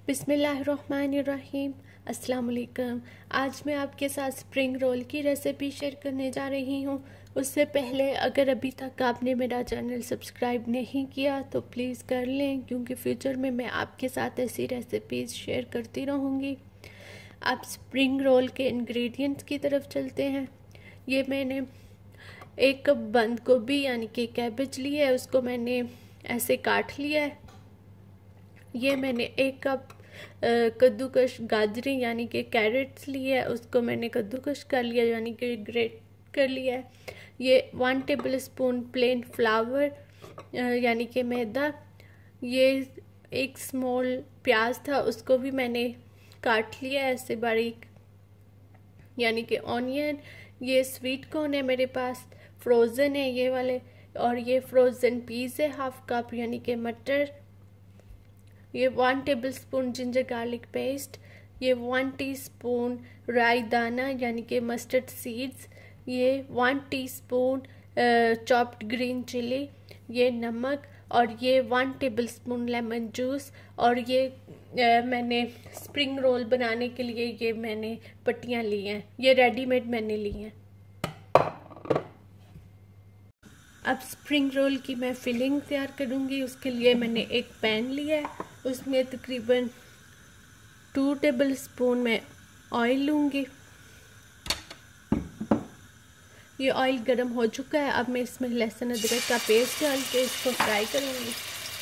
बिस्मिल्लाहिर्रहमानिर्रहीम। अस्सलाम वालेकुम। आज मैं आपके साथ स्प्रिंग रोल की रेसिपी शेयर करने जा रही हूँ। उससे पहले अगर अभी तक आपने मेरा चैनल सब्सक्राइब नहीं किया तो प्लीज़ कर लें, क्योंकि फ्यूचर में मैं आपके साथ ऐसी रेसिपीज़ शेयर करती रहूँगी। आप स्प्रिंग रोल के इंग्रेडिएंट्स की तरफ चलते हैं। ये मैंने 1 कप बंद गोभी यानी कि कैबेज ली है, उसको मैंने ऐसे काट लिया है। ये मैंने 1 कप कद्दूकश गाजरें यानी कि कैरेट्स लिए है, उसको मैंने कद्दूकश कर लिया यानी कि ग्रेट कर लिया है। ये 1 टेबल स्पून प्लेन फ्लावर यानी कि मैदा। ये 1 स्मॉल प्याज था, उसको भी मैंने काट लिया ऐसे बारीक यानी कि ऑनियन। ये स्वीट कॉर्न है मेरे पास, फ्रोज़न है ये वाले, और ये फ्रोज़न पीस है 1/2 कप यानी कि मटर। ये 1 tablespoon ginger garlic paste. ये 1 टीस्पून राई दाना यानी कि मस्टर्ड सीड्स। ये 1 टीस्पून चॉप्ड ग्रीन चिली। ये नमक, और ये 1 टेबल स्पून लेमन जूस। और ये मैंने स्प्रिंग रोल बनाने के लिए ये मैंने पट्टियाँ ली हैं, ये रेडीमेड मैंने ली हैं। अब स्प्रिंग रोल की मैं फिलिंग तैयार करूँगी। उसके लिए मैंने एक पैन लिया है, उसमें तकरीबन 2 टेबल स्पून मैं ऑयल लूँगी। ये ऑयल गर्म हो चुका है। अब मैं इसमें लहसुन अदरक का पेस्ट डाल के इसको फ्राई करूँगी।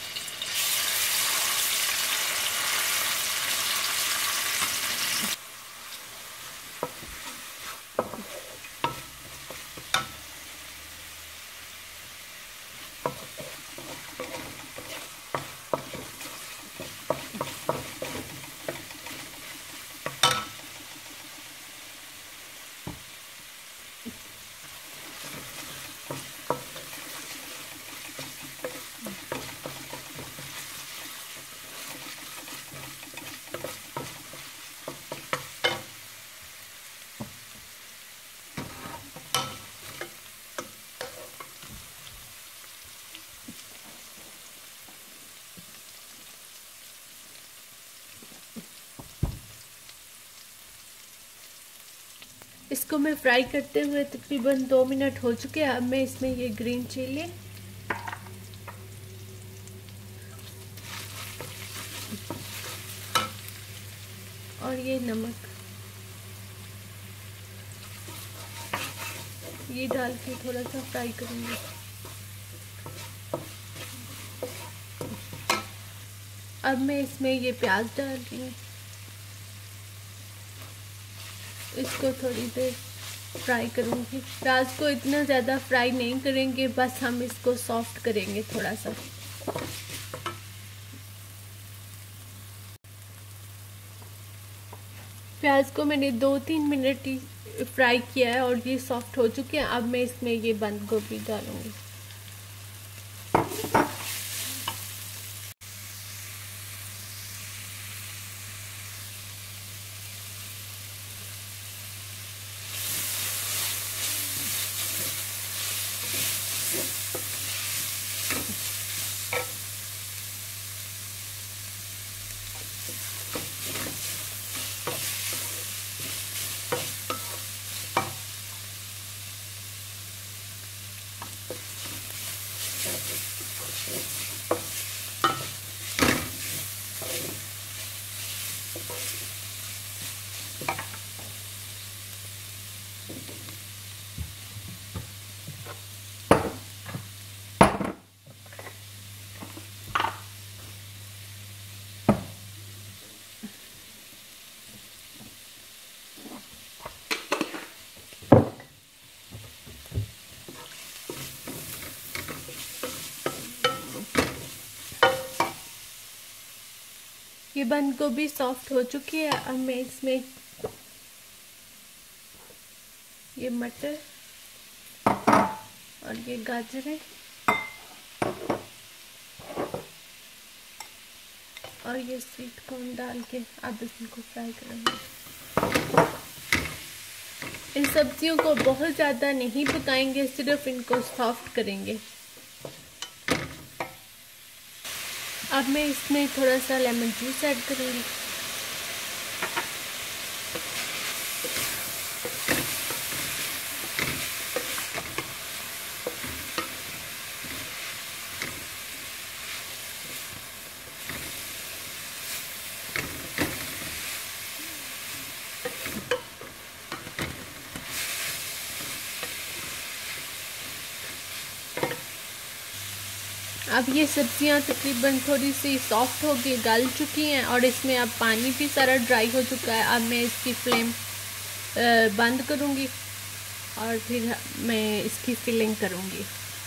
इसको मैं फ्राई करते हुए तकरीबन 2 मिनट हो चुके हैं। अब मैं इसमें ये ग्रीन चिली और ये नमक ये डाल के थोड़ा सा फ्राई करूँगी। अब मैं इसमें ये प्याज डाल रही हूँ, इसको थोड़ी देर फ्राई करूँगी। प्याज को इतना ज़्यादा फ्राई नहीं करेंगे, बस हम इसको सॉफ्ट करेंगे थोड़ा सा। प्याज को मैंने 2-3 मिनट ही फ्राई किया है और ये सॉफ्ट हो चुके हैं। अब मैं इसमें ये बंद गोभी डालूँगी। ये बंद गोभी सॉफ्ट हो चुकी है। अब मैं इसमें ये मटर और ये गाजरें और ये स्वीट कॉर्न डाल के अब इसको फ्राई करेंगे। इन सब्जियों को बहुत ज़्यादा नहीं पकाएंगे, सिर्फ इनको सॉफ्ट करेंगे। अब मैं इसमें थोड़ा सा लेमन जूस ऐड करूँगी। अब ये सब्जियां तकरीबन थोड़ी सी सॉफ्ट हो गई, गल चुकी हैं और इसमें अब पानी भी सारा ड्राई हो चुका है। अब मैं इसकी फ्लेम बंद करूँगी और फिर मैं इसकी फिलिंग करूँगी।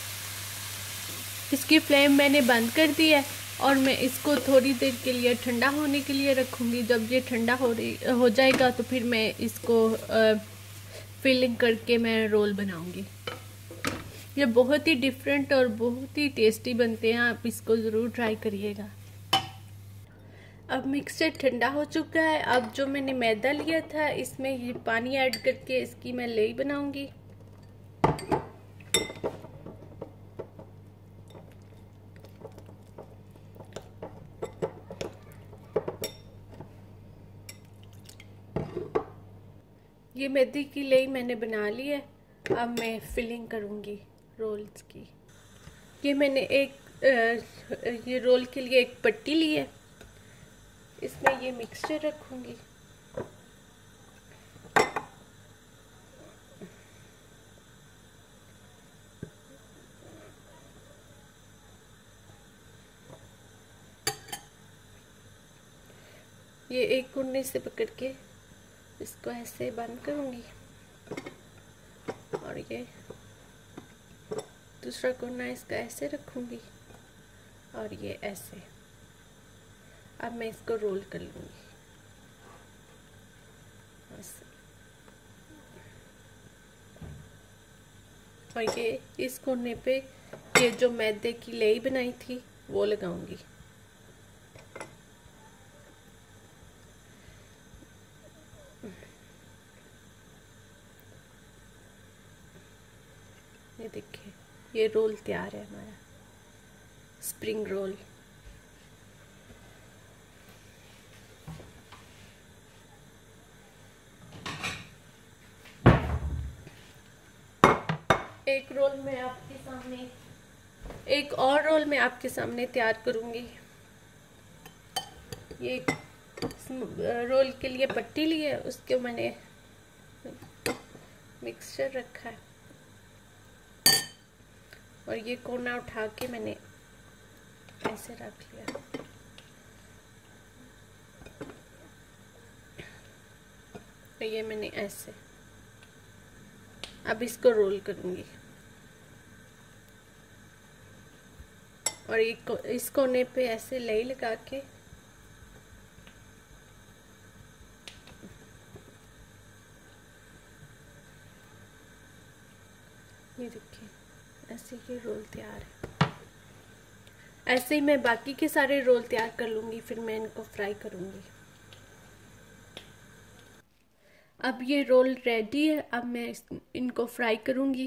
इसकी फ्लेम मैंने बंद कर दी है और मैं इसको थोड़ी देर के लिए ठंडा होने के लिए रखूँगी। जब ये ठंडा हो जाएगा तो फिर मैं इसको फिलिंग करके मैं रोल बनाऊँगी। ये बहुत ही डिफरेंट और बहुत ही टेस्टी बनते हैं, आप इसको ज़रूर ट्राई करिएगा। अब मिक्सचर ठंडा हो चुका है। अब जो मैंने मैदा लिया था इसमें ये पानी ऐड करके इसकी मैं लेई बनाऊंगी। ये मैदे की लेई मैंने बना ली है। अब मैं फिलिंग करूंगी रोल्स की। ये मैंने ये रोल के लिए एक पट्टी ली है, इसमें ये मिक्सचर रखूंगी। ये एक कोने से पकड़ के इसको ऐसे बंद करूंगी और ये दूसरा कोना इसका ऐसे रखूंगी और ये ऐसे। अब मैं इसको रोल कर लूंगी ऐसे। और ये इस कोने पे ये जो मैदे की लेई बनाई थी वो लगाऊंगी। ये देखिए, ये रोल तैयार है हमारा स्प्रिंग रोल। एक और रोल मैं आपके सामने तैयार करूंगी। ये रोल के लिए पट्टी ली है, उसके मैंने मिक्सचर रखा है और ये कोना उठा के मैंने ऐसे रख लिया। तो ये मैंने ऐसे, अब इसको रोल करूंगी और इस कोने पे ऐसे लेई लगा के ये देखिए, ऐसे ये रोल तैयार है। ऐसे ही मैं बाकी के सारे रोल तैयार कर लूंगी, फिर मैं इनको फ्राई करूंगी। अब ये रोल रेडी है। अब मैं इनको फ्राई करूंगी।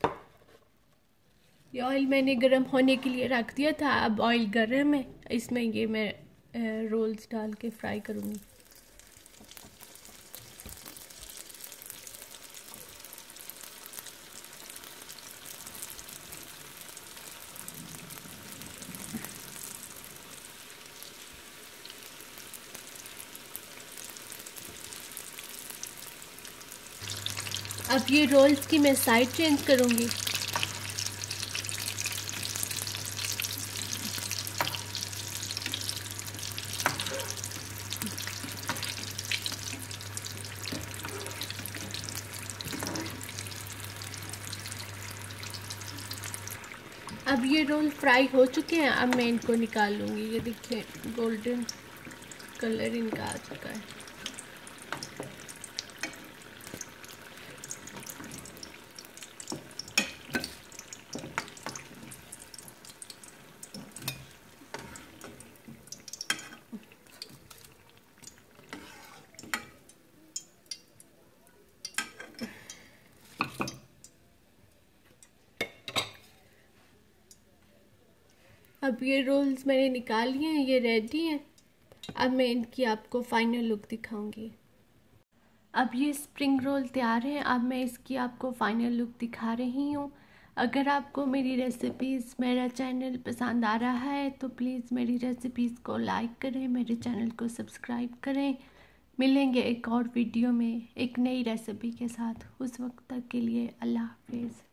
ये ऑयल मैंने गरम होने के लिए रख दिया था। अब ऑयल गरम है, इसमें ये मैं रोल्स डाल के फ्राई करूंगी। अब ये रोल्स की मैं साइड चेंज करूंगी। अब ये रोल फ्राई हो चुके हैं। अब मैं इनको निकाल लूँगी। ये देखिए, गोल्डन कलर इनका आ चुका है। अब ये रोल्स मैंने निकाल लिए हैं, ये रेडी हैं। अब मैं इनकी आपको फाइनल लुक दिखाऊंगी। अब ये स्प्रिंग रोल तैयार हैं। अब मैं इसकी आपको फाइनल लुक दिखा रही हूँ। अगर आपको मेरी रेसिपीज़, मेरा चैनल पसंद आ रहा है तो प्लीज़ मेरी रेसिपीज़ को लाइक करें, मेरे चैनल को सब्सक्राइब करें। मिलेंगे एक और वीडियो में एक नई रेसिपी के साथ। उस वक्त तक के लिए अल्लाह हाफिज़।